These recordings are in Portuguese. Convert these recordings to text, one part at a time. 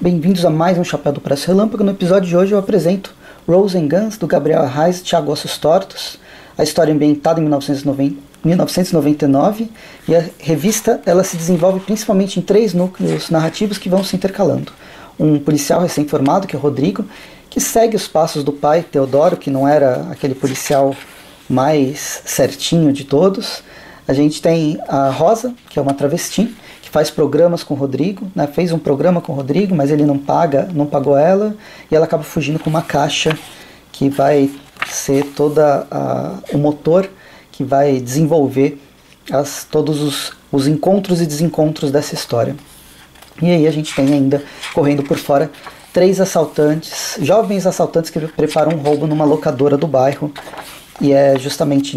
bem-vindos a mais um Chapéu do Preço Relâmpago. No episódio de hoje eu apresento Rose and Guns, do Gabriel Arraes e Thiago Ossos Tortos. A história é ambientada em 1999 e a revista ela se desenvolve principalmente em 3 núcleos narrativos que vão se intercalando. Um policial recém-formado, que é o Rodrigo, que segue os passos do pai, Teodoro, que não era aquele policial mais certinho de todos. A gente tem a Rosa, que é uma travesti, que faz programas com o Rodrigo, né? Fez um programa com o Rodrigo, mas ele não pagou ela, e ela acaba fugindo com uma caixa que vai ser o motor que vai desenvolver todos os encontros e desencontros dessa história. E aí a gente tem ainda, correndo por fora, 3 assaltantes, jovens assaltantes que preparam um roubo numa locadora do bairro. E é justamente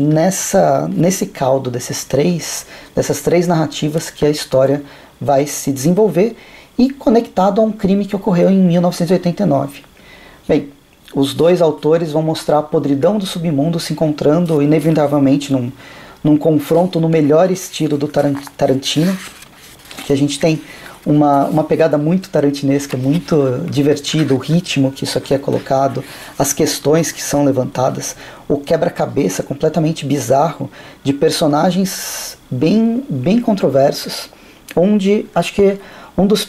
nesse caldo dessas três narrativas que a história vai se desenvolver e conectado a um crime que ocorreu em 1989. Bem, os 2 autores vão mostrar a podridão do submundo se encontrando inevitavelmente num confronto no melhor estilo do Tarantino, que a gente tem uma pegada muito tarantinesca, muito divertida, o ritmo que isso aqui é colocado, as questões que são levantadas, o quebra-cabeça completamente bizarro de personagens bem controversos, onde acho que um dos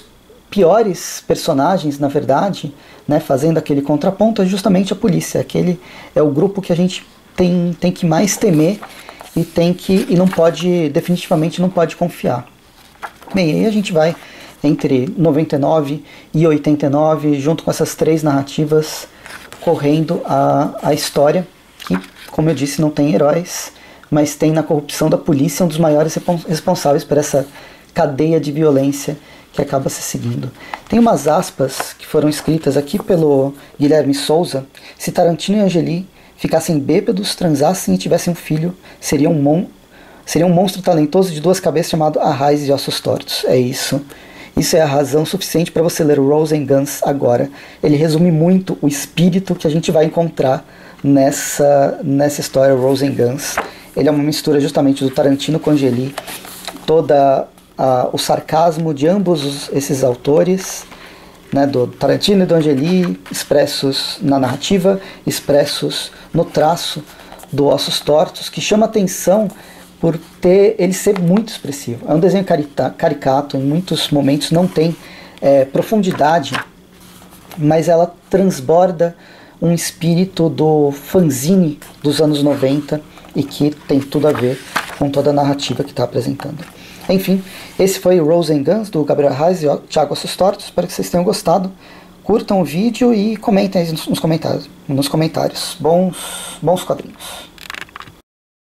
piores personagens, na verdade, né, fazendo aquele contraponto, é justamente a polícia. Aquele é o grupo que a gente tem que mais temer e definitivamente não pode confiar. Bem, aí a gente vai entre 99 e 89, junto com essas 3 narrativas, correndo a história, que, como eu disse, não tem heróis, mas tem na corrupção da polícia um dos maiores responsáveis por essa cadeia de violência que acaba se seguindo. Tem umas aspas que foram escritas aqui pelo Guilherme Souza: se Tarantino e Angeli ficassem bêbados, transassem e tivessem um filho, seria um monstro talentoso de 2 cabeças chamado Arraes e Ossos Tortos. É isso. Isso é a razão suficiente para você ler o Rose and Guns agora. Ele resume muito o espírito que a gente vai encontrar nessa história, Rose and Guns. Ele é uma mistura justamente do Tarantino com Angeli, toda o sarcasmo de ambos esses autores, né, do Tarantino e do Angeli, expressos na narrativa, expressos no traço do Ossos Tortos, que chama atenção por ele ser muito expressivo. É um desenho caricato, em muitos momentos não tem profundidade, mas ela transborda um espírito do fanzine dos anos 90 e que tem tudo a ver com toda a narrativa que está apresentando. Enfim, esse foi o Rose and Guns, do Gabriel Arraes e Thiago Ossos Tortos. Espero que vocês tenham gostado. Curtam o vídeo e comentem aí nos comentários. Bons quadrinhos.